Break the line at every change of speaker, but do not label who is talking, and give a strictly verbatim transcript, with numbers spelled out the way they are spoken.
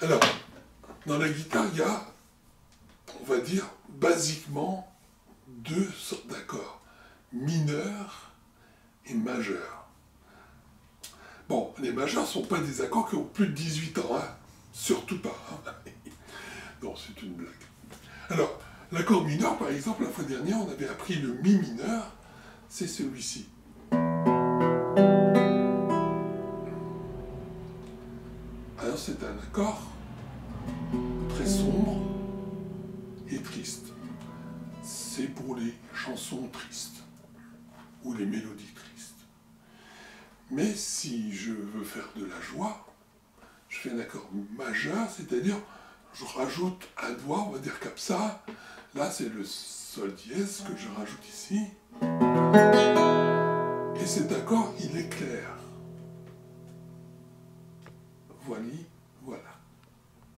Alors, dans la guitare, il y a, on va dire, basiquement, deux sortes d'accords, mineur et majeur. Bon, les majeurs ne sont pas des accords qui ont plus de dix-huit ans, hein. Surtout pas. Hein. Non, c'est une blague. Alors, l'accord mineur, par exemple, la fois dernière, on avait appris le mi mineur, c'est celui-ci. Alors, c'est un accord très sombre et triste. C'est pour les chansons tristes ou les mélodies tristes. Mais si je veux faire de la joie, je fais un accord majeur, c'est-à-dire je rajoute un doigt, on va dire comme ça. Là, c'est le sol dièse que je rajoute ici. Et cet accord, il est clair. Voilà, voilà.